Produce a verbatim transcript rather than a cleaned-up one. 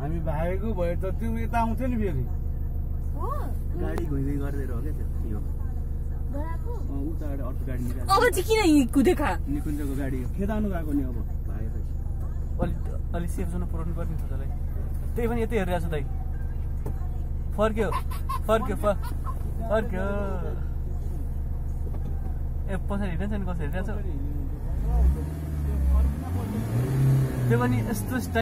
हामी भागेको भए त त्यो यता आउँथ्यो नि फेरि गाडी घुइँदै गर्दै रह्यो क्या त्यो उताबाट अर्को गाडी निकाल्छ अब चाहिँ किन कुदेका निकुञ्जको गाडी खेदाउनु गएको नि अब भागेपछि अलि अलि सेफसँग पुऱ्याउनु पर्ने छ तँलाई त्यही पनि यतै हेरिरहेको छु दाइ फर्क्यो फर्क्यो फर्क्यो ए पछाडि हेरिरहेछ नि कसरी हेरिरहेछ त्यो पनि यस्तो